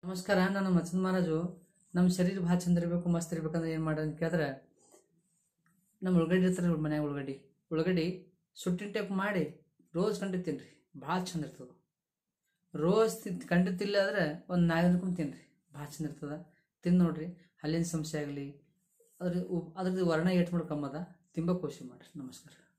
ನಮಸ್ಕಾರ. ನಾನು ಮಚ್ಚಂದ ಮಹಾರಾಜು. ನಮ್ಮ ಶರೀರ ಭಾಳ ಚಂದ ಇರಬೇಕು, ಮಸ್ತ್ ಇರ್ಬೇಕಂದ್ರೆ ಏನು ಮಾಡೋದು ಅಂತ ಕೇಳಿದ್ರೆ, ನಮ್ಮ ಉಳ್ಳಾಗಡ್ಡಿ ಇರ್ತಾರೆ ಮನ್ಯಾಗ. ಉಳ್ಳಾಗಡ್ಡಿ ಸುಟ್ಟಿನ ಟೈಪ್ ಮಾಡಿ ರೋಸ್ ಕಂಡು ತಿನ್ನಿರಿ, ಭಾಳ ಚಂದ ಇರ್ತದೆ. ರೋಸ್ ಕಂಡು ತಿಲ್ಲ ಆದರೆ ಒಂದು 4 ದಿನಕ್ಕೊಮ್ಮೆ ತಿನ್ನಿರಿ, ಭಾಳ ಚಂದ ಇರ್ತದೆ. ತಿಂದು ನೋಡ್ರಿ, ಹಲ್ಲಿನ ಸಮಸ್ಯೆ ಆಗಲಿ ಅದ್ರದ್ದು ವರ್ಣ ಏಟ್ ಮಾಡ್ಕೊಂಬದ ತಿಂಬ ಕೋಶಿ ಮಾಡಿರಿ. ನಮಸ್ಕಾರ.